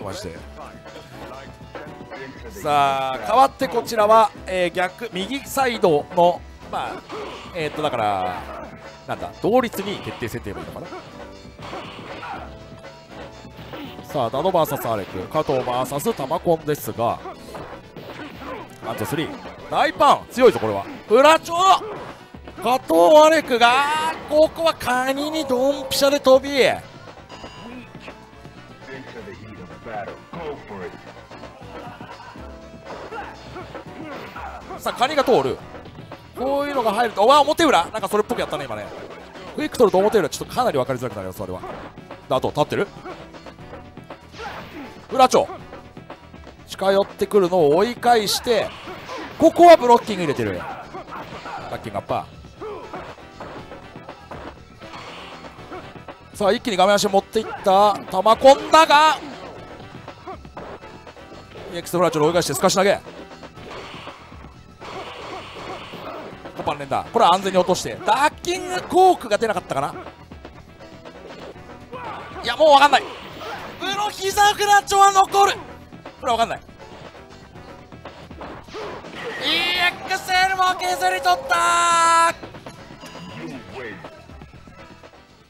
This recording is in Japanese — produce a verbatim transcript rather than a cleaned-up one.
マジで。さあ変わってこちらは、えー、逆右サイドのまあえー、っとだからなんだ同率に決定設定もいいのかな。さあダド ブイエス アレク、加藤 ブイエス タマコンですが、ワンツースリー大パン強いぞこれは。裏ちょうど加藤アレクがここはカニにドンピシャで飛び、さあカニが通る。こういうのが入ると、わあ表裏なんかそれっぽくやったね今ね。クイック取ると表裏ちょっとかなり分かりづらくなります。それはあと立ってる裏長近寄ってくるのを追い返して、ここはブロッキング入れてる。バッキングアッパー。さあ一気に画面足持っていった玉込んだがエクストラチョル追い返してすかし投げ、コパン連打、これは安全に落としてダッキングコークが出なかったかな。いやもう分かんない。プロ膝クラッチョは残る。これは分かんない。 イーエックスエル も削り取った。